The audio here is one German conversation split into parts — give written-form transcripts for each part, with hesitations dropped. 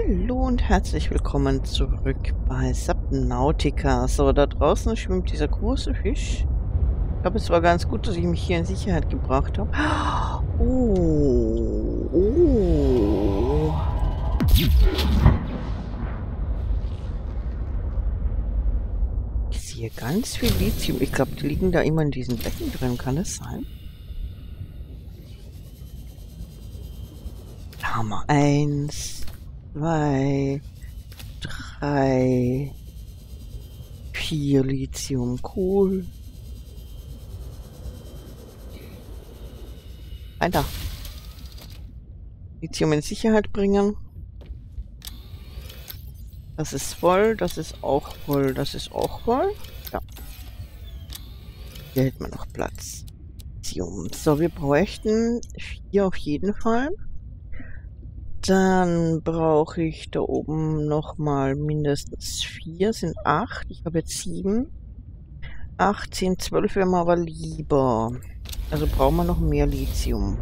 Hallo und herzlich willkommen zurück bei Subnautica. So, da draußen schwimmt dieser große Fisch. Ich glaube, es war ganz gut, dass ich mich hier in Sicherheit gebracht habe. Oh, oh. Ich sehe ganz viel Lithium. Ich glaube, die liegen da immer in diesen Becken drin. Kann das sein? Da haben wir 1, 2, 3, 4 Lithium. Cool. Weiter. Lithium in Sicherheit bringen. Das ist voll, das ist auch voll, das ist auch voll. Ja. Hier hält man noch Platz. Lithium. So, wir bräuchten 4 auf jeden Fall. Dann brauche ich da oben nochmal mindestens 4, sind 8. Ich habe jetzt 7. 8, 10, 12 wäre mir aber lieber. Also brauchen wir noch mehr Lithium.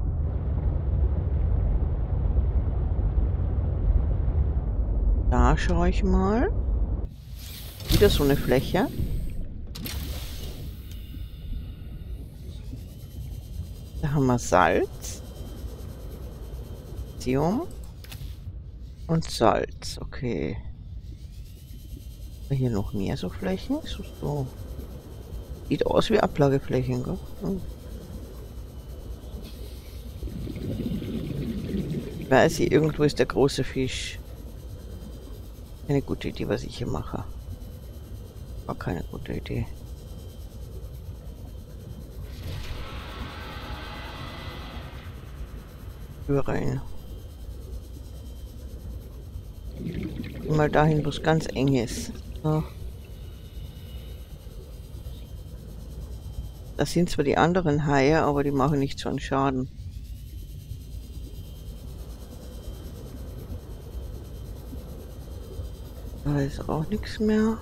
Da schaue ich mal. Wieder so eine Fläche. Da haben wir Salz. Lithium. Und Salz. Okay. Hier noch mehr so Flächen. So. Sieht aus wie Ablageflächen, gell? Ich weiß, hier irgendwo ist der große Fisch. Eine gute Idee, was ich hier mache. War keine gute Idee. Höre rein. Geh mal dahin, wo es ganz eng ist. So. Das sind zwar die anderen Haie, aber die machen nicht so einen Schaden. Da ist auch nichts mehr.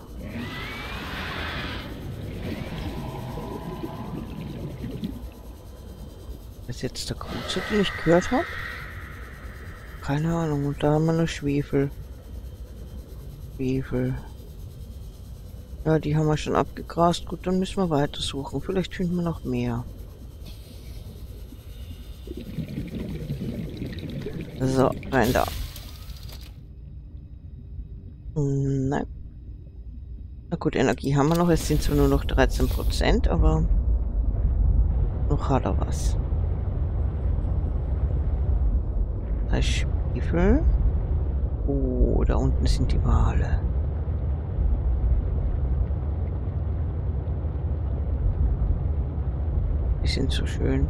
Ist jetzt der große, den ich gehört habe? Keine Ahnung. Und da haben wir noch Schwefel. Schwefel. Ja, die haben wir schon abgegrast. Gut, dann müssen wir weiter suchen. Vielleicht finden wir noch mehr. So, rein da. Nein. Na gut, Energie haben wir noch. Es sind zwar nur noch 13%, aber noch hat er was. Da ist Schwefel. Oh, da unten sind die Wale. Die sind so schön.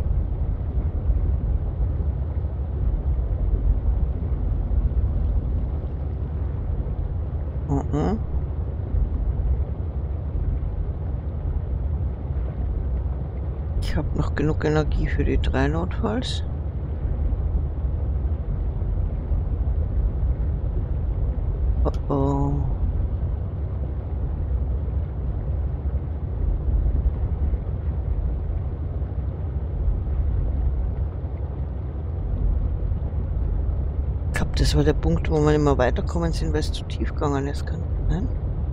Ich habe noch genug Energie für die 3 notfalls. Oh oh. Ich glaube, das war der Punkt, wo wir immer weiterkommen sind, weil es zu tief gegangen ist. Kann nein?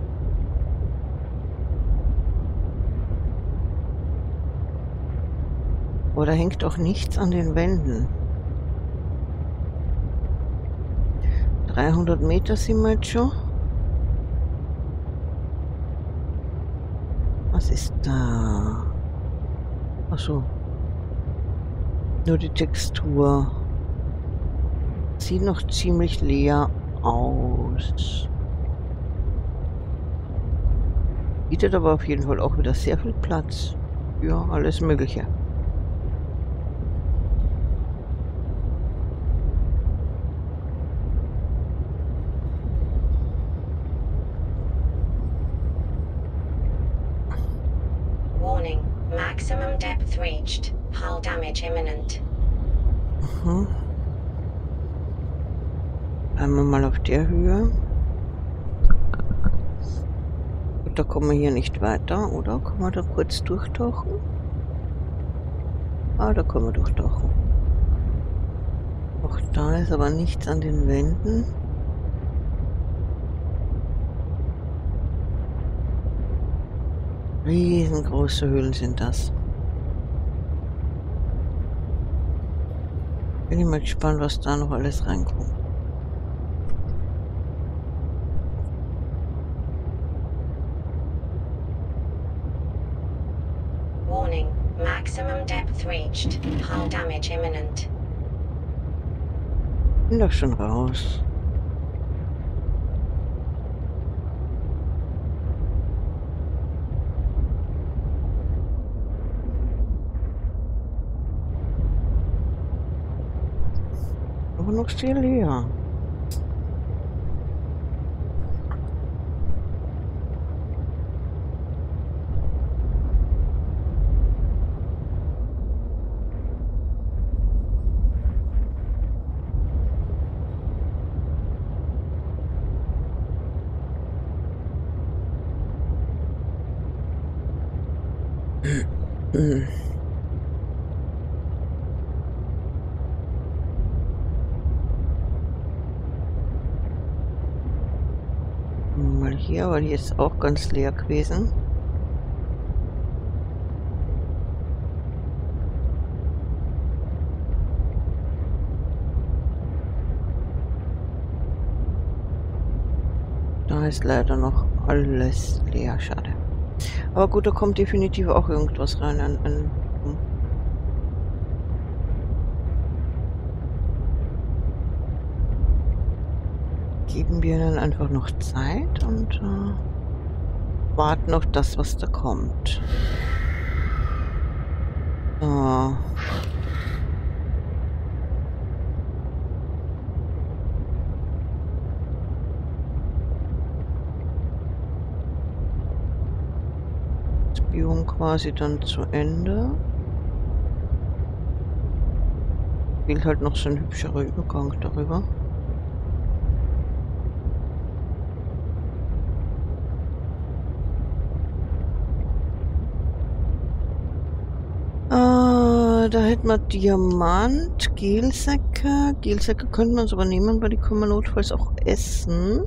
Oder hängt auch nichts an den Wänden. 300 Meter sind wir jetzt schon. Was ist da? Ach so. Nur die Textur. Sieht noch ziemlich leer aus. Bietet aber auf jeden Fall auch wieder sehr viel Platz für alles Mögliche. Warning, maximum depth reached. Hull damage imminent. Mhm. Einmal mal auf der Höhe. Gut, da kommen wir hier nicht weiter, oder? Können wir da kurz durchtauchen? Ah, da können wir durchtauchen. Auch da ist aber nichts an den Wänden. Riesengroße Höhlen sind das. Bin ich mal gespannt, was da noch alles reinkommt. Warning, maximum depth reached. Hull damage imminent. Bin doch schon raus. Aber noch sehr leer. Mal hier, weil hier ist auch ganz leer gewesen. Da ist leider noch alles leer, schade. Aber gut, da kommt definitiv auch irgendwas rein an geben wir ihnen einfach noch Zeit und warten auf das, was da kommt. So. Das Biom quasi dann zu Ende. Fehlt halt noch so ein hübscherer Übergang darüber. Da hätten wir Diamant, Gelsäcke. Gelsäcke könnten wir uns aber nehmen, weil die können wir notfalls auch essen.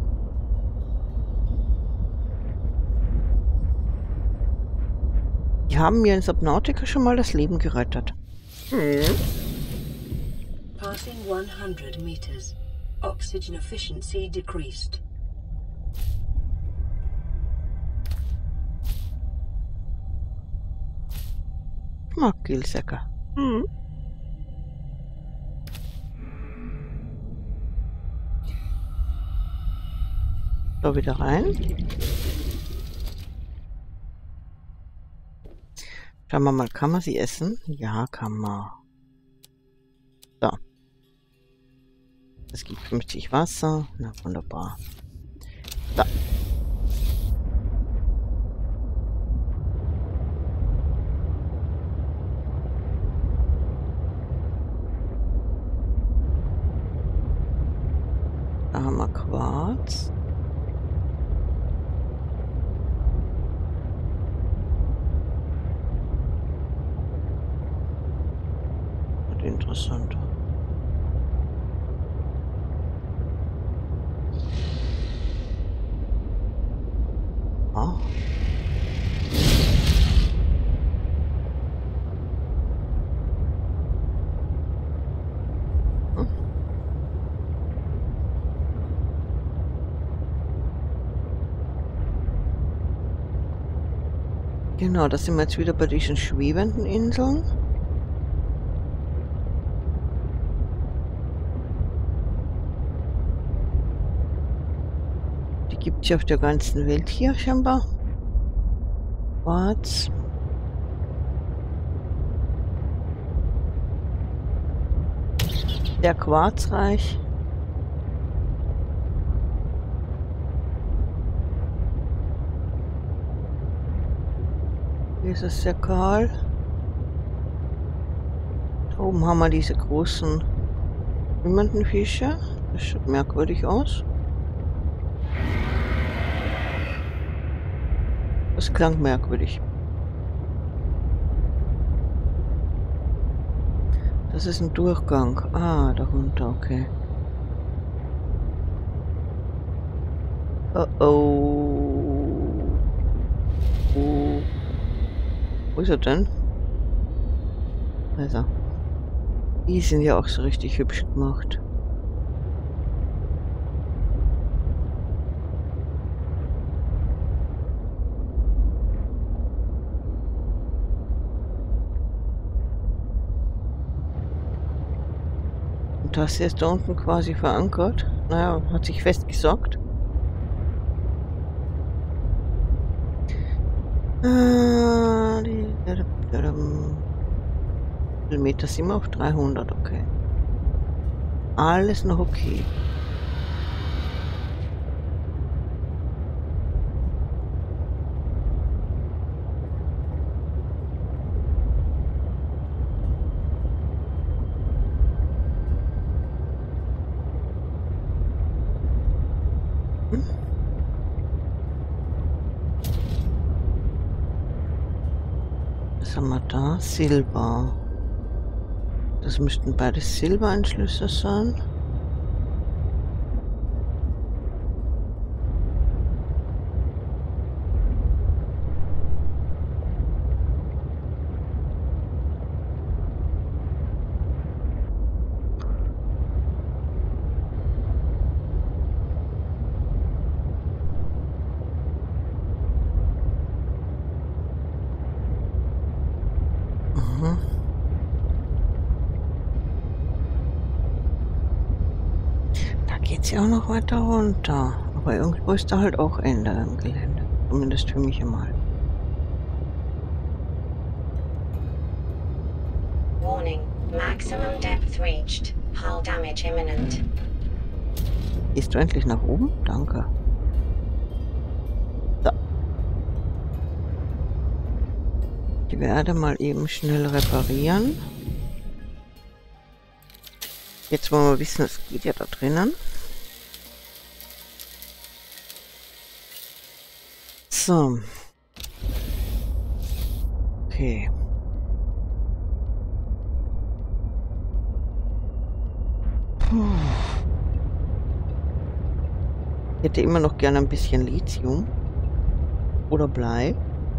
Die haben mir in Subnautica schon mal das Leben gerettet. Passing 100 meters. Oxygen efficiency decreased. Ich mag Gelsäcke. So, wieder rein. Schauen wir mal, kann man sie essen? Ja, kann man. So. Es gibt 50 Wasser. Na, wunderbar. So. Da haben wir Quarz. Und interessant. Ah. Genau, da sind wir jetzt wieder bei diesen schwebenden Inseln. Die gibt es ja auf der ganzen Welt hier scheinbar. Quarz. Der Quarzreich. Hier ist es sehr kahl. Da oben haben wir diese großen schwimmenden Fische. Das schaut merkwürdig aus. Das klang merkwürdig. Das ist ein Durchgang. Ah, darunter, okay. Oh oh. Oh. Wo ist er denn? Also. Die sind ja auch so richtig hübsch gemacht. Und das hier ist da unten quasi verankert. Naja, hat sich festgesaugt. Kilometer sind wir auf 300, okay. Alles noch okay. Was haben wir da? Silber. Das müssten beide Silberanschlüsse sein. Geht's ja auch noch weiter runter. Aber irgendwo ist da halt auch Ende im Gelände. Zumindest für mich einmal. Warning. Maximum depth reached. Hull damage imminent. Gehst du endlich nach oben? Danke. So. Ich werde mal eben schnell reparieren. Jetzt wollen wir wissen, es geht ja da drinnen. So. Okay. Puh. Ich hätte immer noch gerne ein bisschen Lithium. Oder Blei.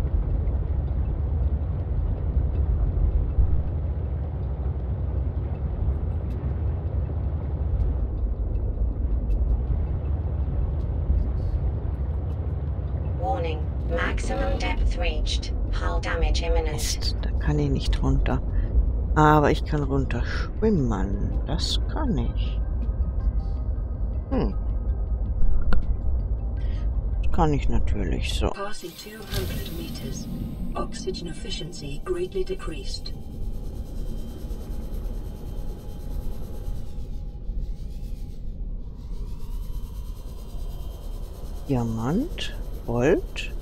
Warning. Maximum depth reached. Hull damage imminent. Mist, da kann ich nicht runter. Aber ich kann runter schwimmen. Das kann ich. Das kann ich natürlich so. Passing 200 meters. Oxygen efficiency greatly decreased. Diamant, Gold.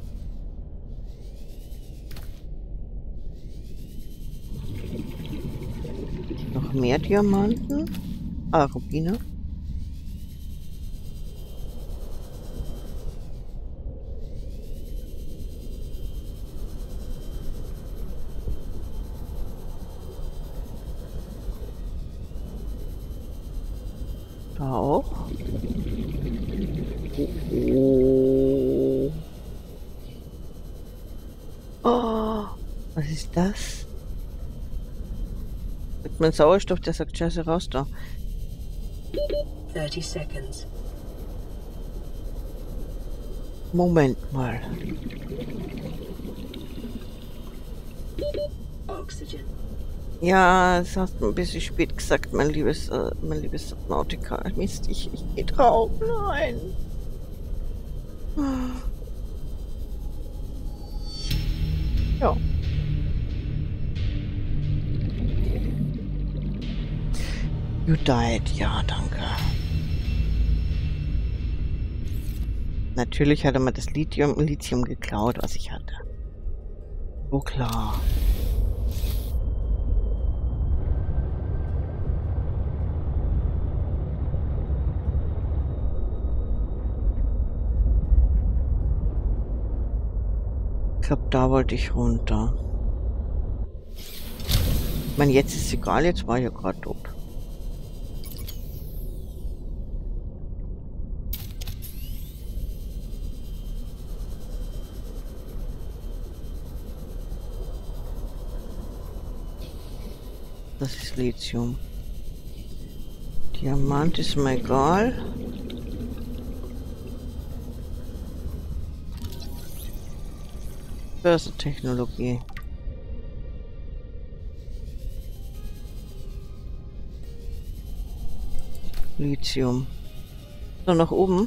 Noch mehr Diamanten. Ah, Rubine. Da auch. Oh. Oh, was ist das? Mit meinem Sauerstoff, der sagt Scheiße raus da. 30 seconds. Moment mal. Oxygen. Ja, das hast du ein bisschen spät gesagt, mein liebes Subnautica. Mist, ich geh drauf. Nein. Ja. You died. Ja, danke. Natürlich hat er mir das Lithium geklaut, was ich hatte. Oh klar. Ich glaube, da wollte ich runter. Ich meine, jetzt ist es egal, jetzt war ich ja gerade tot. Das ist Lithium. Diamant ist mir egal. Börsentechnologie. Lithium. So, nach oben.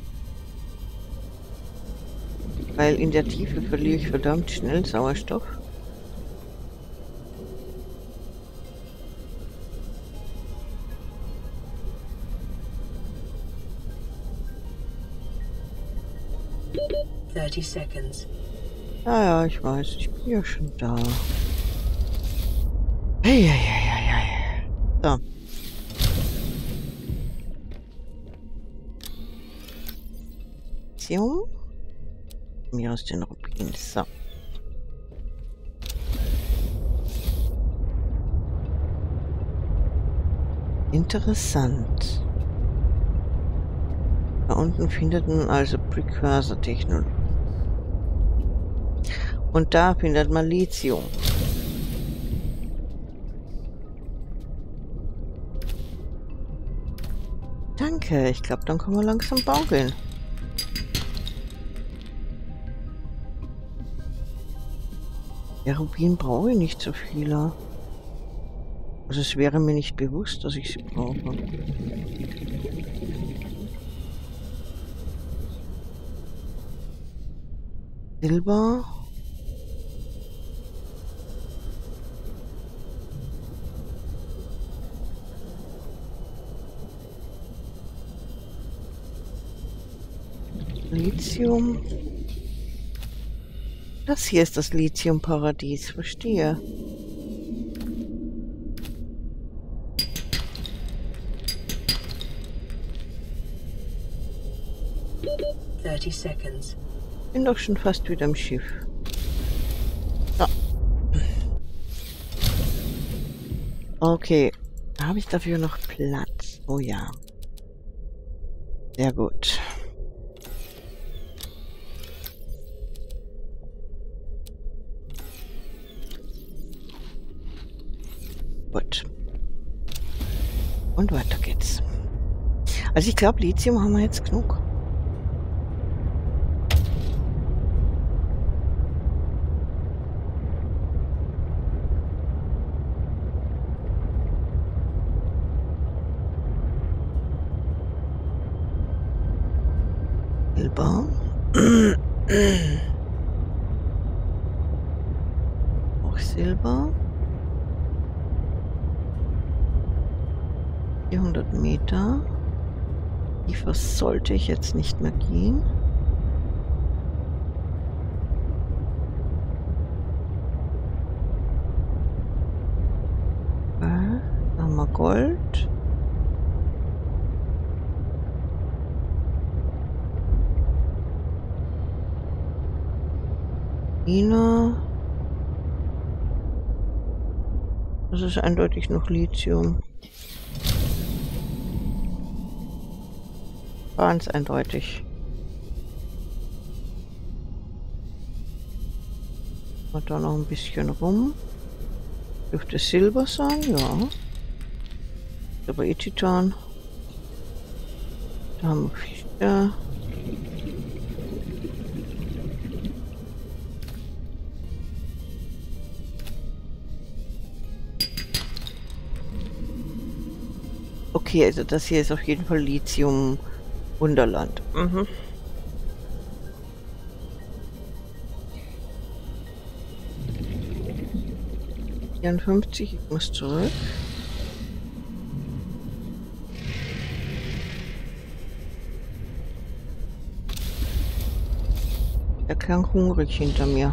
Weil in der Tiefe verliere ich verdammt schnell Sauerstoff. Seconds. Ja, ja, ich weiß. Ich bin ja schon da. Hey, hey, hey, hey, hey. So. Lithium. Mir aus den Rubinen. So. Interessant. Da unten findet man also Precursor-Technologie. Und da findet man Lithium. Danke, ich glaube, dann können wir langsam baumeln. Ja, Rubin brauche ich nicht so viele. Also es wäre mir nicht bewusst, dass ich sie brauche. Silber. Lithium. Das hier ist das Lithiumparadies, verstehe. Seconds. Bin doch schon fast wieder im Schiff. So. Okay. Habe ich dafür noch Platz? Oh ja. Sehr gut. Gut. Und weiter geht's. Also ich glaube, Lithium haben wir jetzt genug. Silber. Auch Silber. 400 Meter. Tiefer sollte ich jetzt nicht mehr gehen. Da haben wir Gold. China. Das ist eindeutig noch Lithium. Ganz eindeutig. Und da noch ein bisschen rum. Dürfte Silber sein, ja. Aber Titan. Da haben wir Fische. Okay, also das hier ist auf jeden Fall Lithium Wunderland. Mhm. Ich muss zurück. Der klang hungrig hinter mir.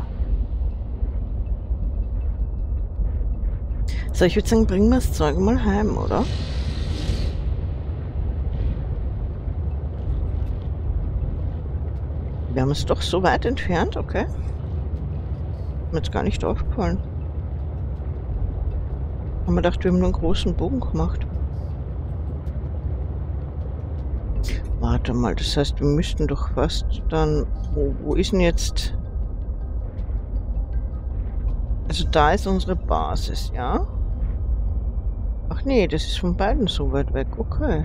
So, ich würde sagen, bringen wir das Zeug mal heim, oder? Wir haben es doch so weit entfernt, okay. Mir jetzt gar nicht aufgefallen. Haben wir gedacht, wir haben nur einen großen Bogen gemacht. Warte mal, das heißt, wir müssten doch fast dann... Wo ist denn jetzt... Also da ist unsere Basis, ja? Ach nee, das ist von beiden so weit weg. Okay.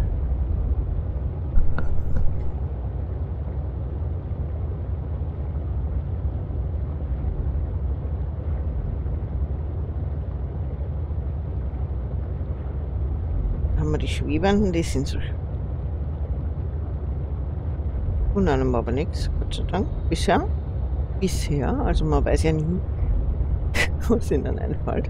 Haben wir die Schwebenden, die sind so. Tun einem aber nichts, Gott sei Dank. Bisher. Bisher. Also man weiß ja nie, was ihnen dann einfällt.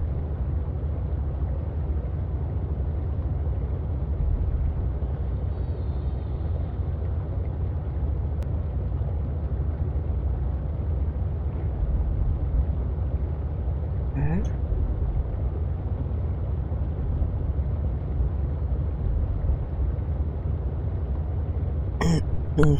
Hm.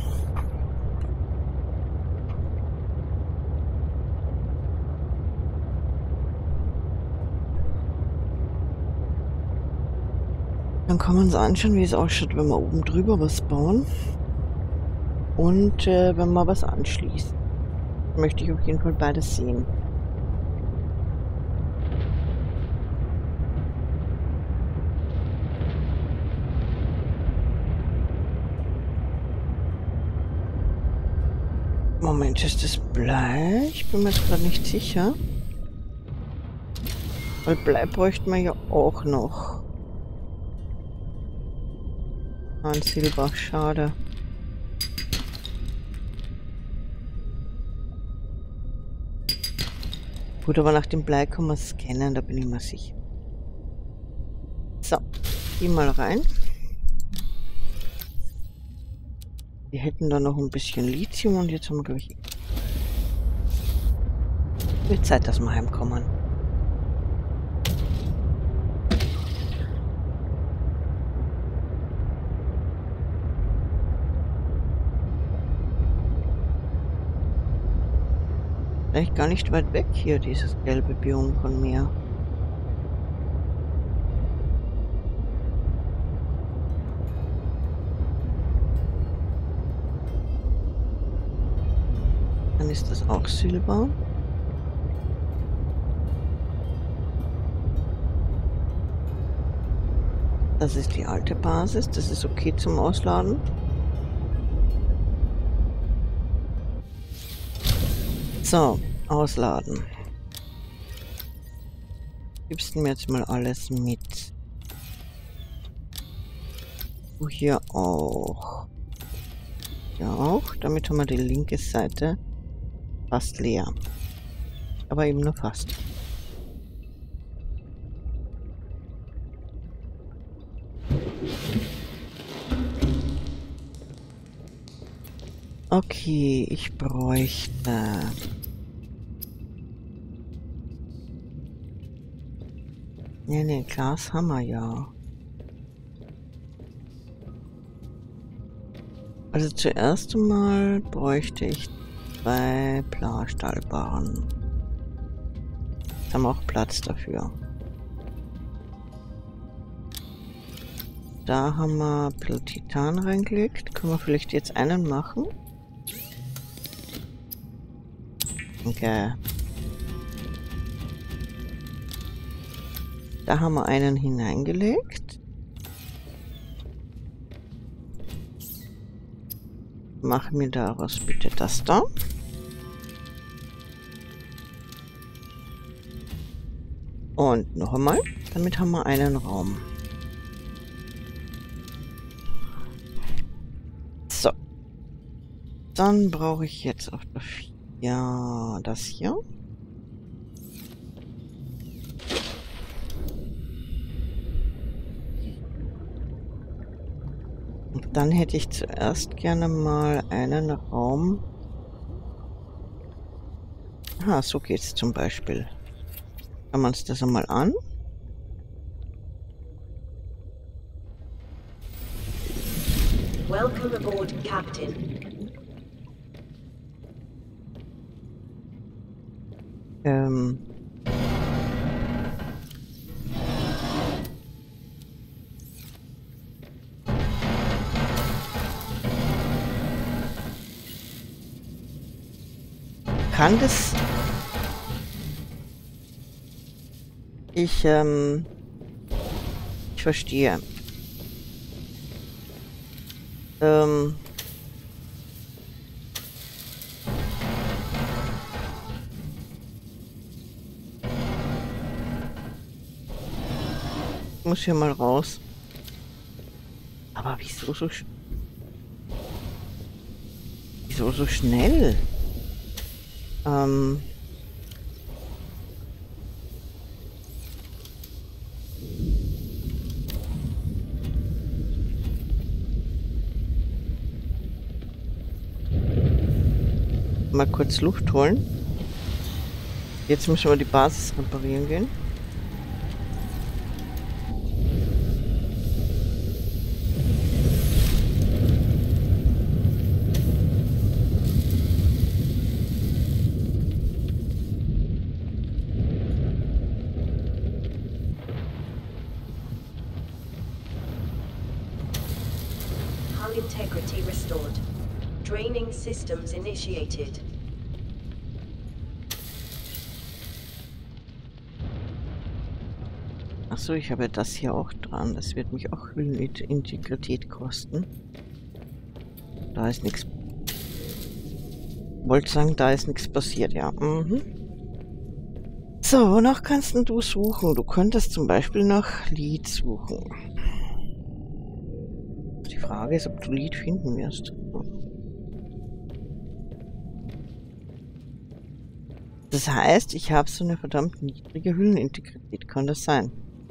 Dann kann man uns anschauen, wie es ausschaut, wenn wir oben drüber was bauen. Und wenn man was anschließt. Möchte ich auf jeden Fall beides sehen. Moment, ist das Blei? Ich bin mir jetzt gerade nicht sicher. Weil Blei bräuchte man ja auch noch. Ein Silber, schade. Gut, aber nach dem Blei kann man scannen, da bin ich mir sicher. So, geh mal rein. Wir hätten da noch ein bisschen Lithium und jetzt haben wir, glaube ich, wird Zeit, dass wir heimkommen. Vielleicht gar nicht weit weg hier, dieses gelbe Biom von mir. Dann ist das auch Silber. Das ist die alte Basis, das ist okay zum Ausladen. So, ausladen. Gibst du mir jetzt mal alles mit. Du hier auch. Ja auch. Damit haben wir die linke Seite fast leer. Aber eben nur fast. Okay, ich bräuchte... Nee, Glas haben wir ja. Also zuerst einmal bräuchte ich 2 Blau-Stahlbarren. Jetzt haben wir auch Platz dafür. Da haben wir ein bisschen Titan reingelegt. Können wir vielleicht jetzt einen machen? Okay. Da haben wir einen hineingelegt. Mach mir daraus bitte das da. Und noch einmal. Damit haben wir einen Raum. So. Dann brauche ich jetzt auf der 4 das hier. Und dann hätte ich zuerst gerne mal einen Raum. Aha, so geht's zum Beispiel. Schauen wir uns das einmal an. Welcome aboard, Captain. Kann das... verstehe. Ich muss hier mal raus. Aber wieso so schnell? Mal kurz Luft holen. Jetzt müssen wir die Basis reparieren gehen. Hull integrity restored. Draining systems initiated. Achso, ich habe das hier auch dran. Das wird mich auch Hüllenintegrität kosten. Da ist nichts. Wollte sagen, da ist nichts passiert, ja. Mhm. So, wonach kannst denn du suchen? Du könntest zum Beispiel nach Lead suchen. Die Frage ist, ob du Lead finden wirst. Das heißt, ich habe so eine verdammt niedrige Hüllenintegrität. Kann das sein?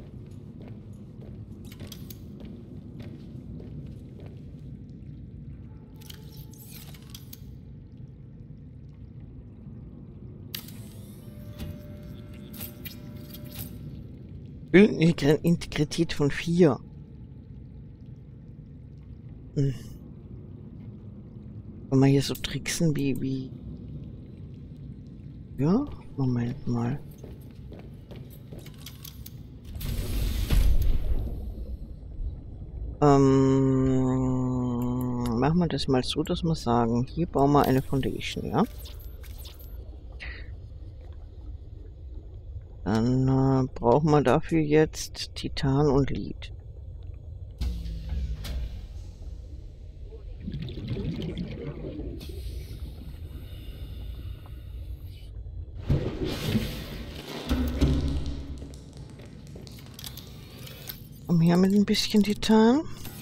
Hüllenintegrität von 4. Wenn wir hier so tricksen wie... Ja, Moment mal. Machen wir das mal so, dass wir sagen, hier bauen wir eine Foundation, ja? Dann brauchen wir dafür jetzt Titan und Lead. Komm her mit ein bisschen Titan.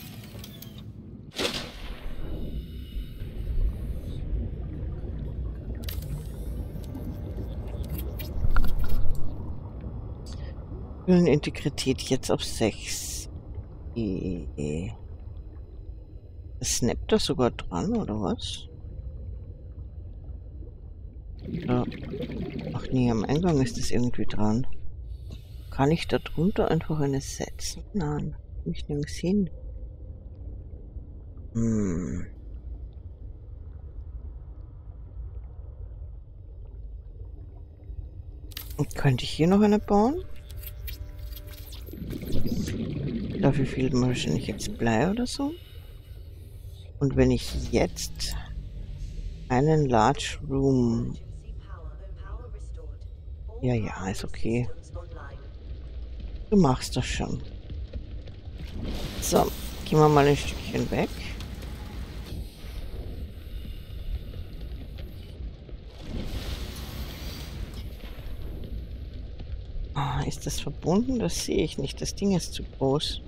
Integrität jetzt auf 6. Snappt das sogar dran, oder was? Ja. Ach nee, am Eingang ist das irgendwie dran. Kann ich da drunter einfach eine setzen? Nein, ich nirgends hin. Und könnte ich hier noch eine bauen? Dafür fehlt mir wahrscheinlich jetzt Blei oder so. Und wenn ich jetzt einen Large Room... Ja, ja, ist okay. Du machst das schon. So, gehen wir mal ein Stückchen weg. Ah, ist das verbunden? Das sehe ich nicht. Das Ding ist zu groß.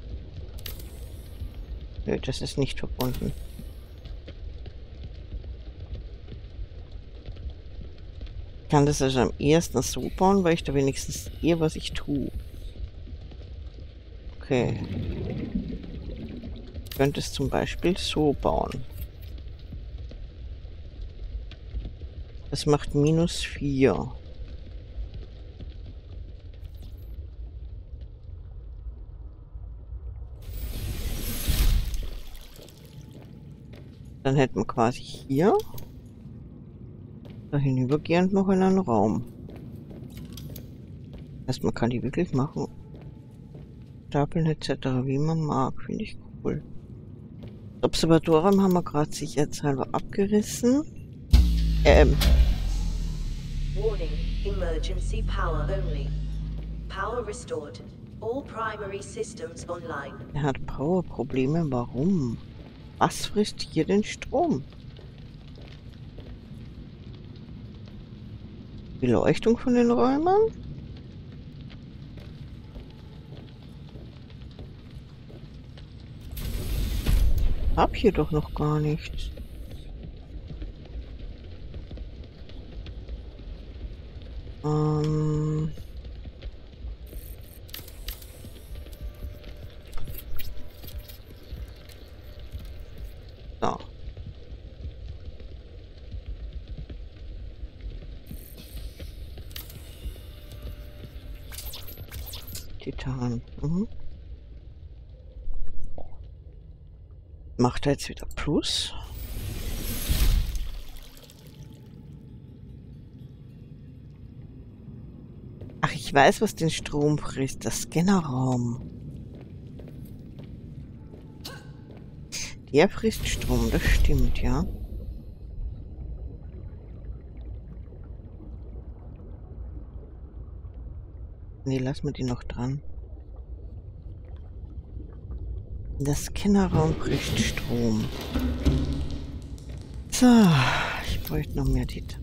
Nö, das ist nicht verbunden. Ich kann das also am ehesten so bauen, weil ich da wenigstens sehe, was ich tue. Okay. Ich könnte es zum Beispiel so bauen. Das macht -4. Dann hätten wir quasi hier da hinübergehend noch in einen Raum. Das heißt, man kann die wirklich machen. Stapeln etc. wie man mag. Finde ich cool. Das Observatorium haben wir gerade sicherheitshalber abgerissen. Warning, emergency power only. Power restored. All primary systems online. Er hat Powerprobleme. Warum? Was frisst hier den Strom? Beleuchtung von den Räumern? Hab hier doch noch gar nichts. So. Titan. Macht er jetzt wieder Plus? Ach, ich weiß, was den Strom frisst. Das Scannerraum. Der frisst Strom, das stimmt, ja. Nee, lass mal die noch dran. Das Scannerraum frisst Strom. So, ich bräuchte noch mehr Dit.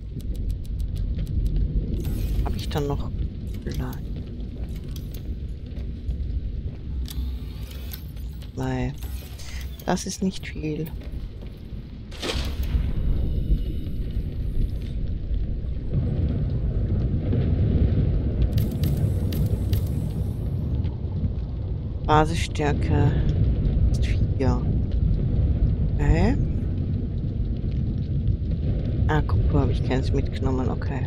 Habe ich dann noch Plan? Nein, das ist nicht viel. Basisstärke ist 4. Okay. Ah, Kupfer habe ich keins mitgenommen, okay.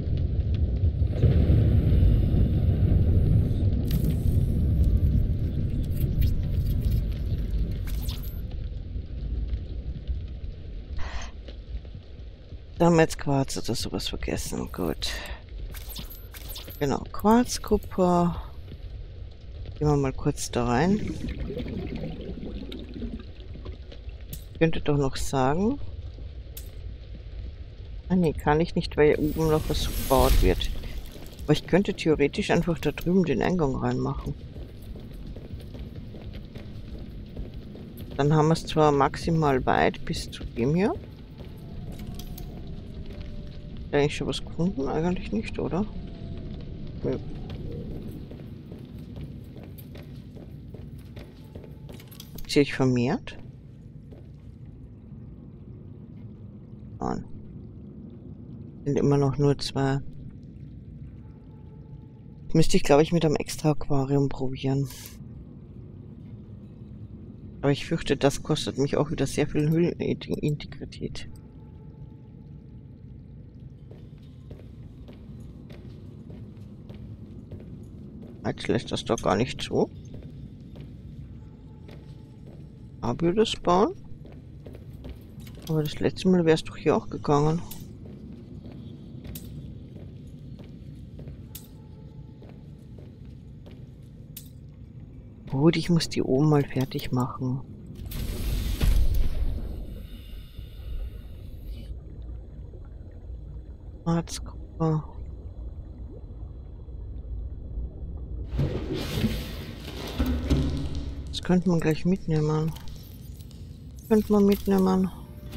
Da haben wir jetzt Quarz oder sowas vergessen. Gut. Genau, Quarz, Kupfer. Gehen wir mal kurz da rein. Ich könnte doch noch sagen. Ah ne, kann ich nicht, weil hier oben noch was gebaut wird. Aber ich könnte theoretisch einfach da drüben den Eingang reinmachen. Dann haben wir es zwar maximal weit bis zu dem hier. Eigentlich schon was gefunden? Eigentlich nicht, oder? Nö. Habt ihr euch vermehrt? Nein. Sind immer noch nur 2. Müsste ich, glaube ich, mit einem extra Aquarium probieren. Aber ich fürchte, das kostet mich auch wieder sehr viel Höhlenintegrität. Jetzt lässt das doch gar nicht zu. Aber das bauen? Aber das letzte Mal wäre es doch hier auch gegangen. Gut, ich muss die oben mal fertig machen. Harzkupfer. Das könnte man gleich mitnehmen. Könnte man mitnehmen.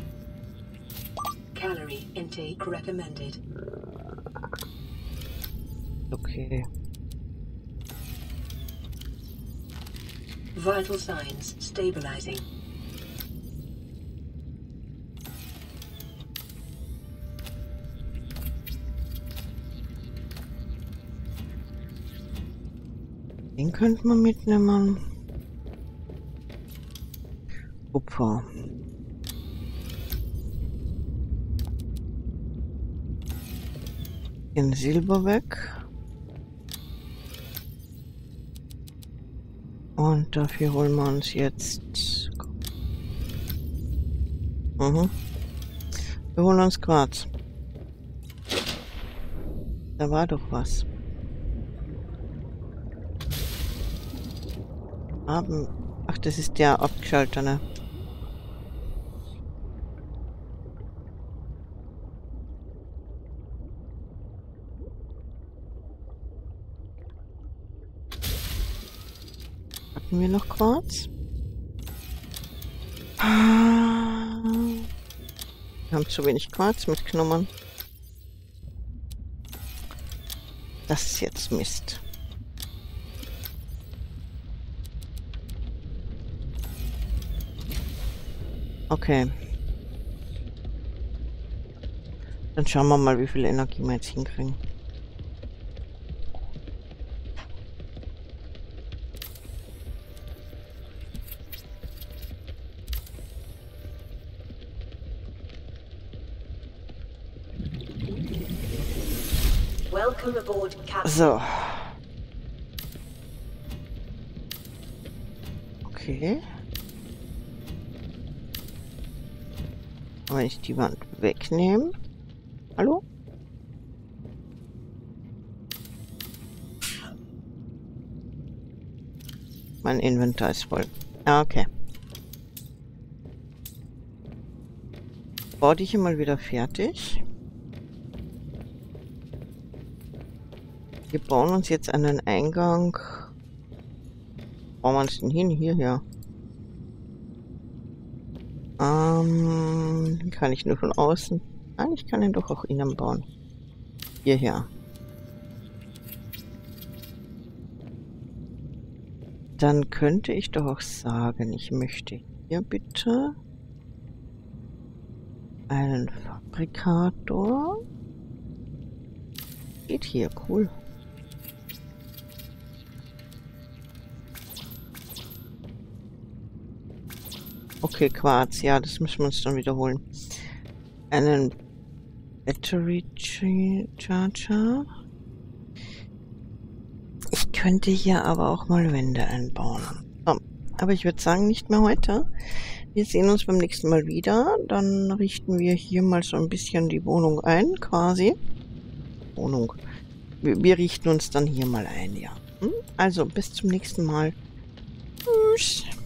Calorie intake recommended. Okay. Vital signs stabilizing. Den könnte man mitnehmen. Kupfer. Den Silber weg. Und dafür holen wir uns jetzt... Wir holen uns Quarz. Da war doch was. Ach, das ist der abgeschaltete. Brauchen wir noch Quarz? Wir haben zu wenig Quarz mitgenommen. Das ist jetzt Mist. Okay. Dann schauen wir mal, wie viel Energie wir jetzt hinkriegen. Welcome aboard, Captain. So. Okay. Wenn ich die Wand wegnehme. Hallo? Mein Inventar ist voll. Ah, okay. Baue dich hier mal wieder fertig. Wir bauen uns jetzt einen Eingang. Bauen wir uns den hin? Hierher. Kann ich nur von außen? Nein, ich kann ihn doch auch innen bauen. Hierher. Dann könnte ich doch auch sagen, ich möchte hier bitte einen Fabrikator. Geht hier, cool. Okay, Quarz, ja, das müssen wir uns dann wiederholen. Einen Battery Charger. Ich könnte hier aber auch mal Wände einbauen. So, aber ich würde sagen, nicht mehr heute. Wir sehen uns beim nächsten Mal wieder. Dann richten wir hier mal so ein bisschen die Wohnung ein, quasi. Wohnung. Wir richten uns dann hier mal ein, ja. Also, bis zum nächsten Mal. Tschüss.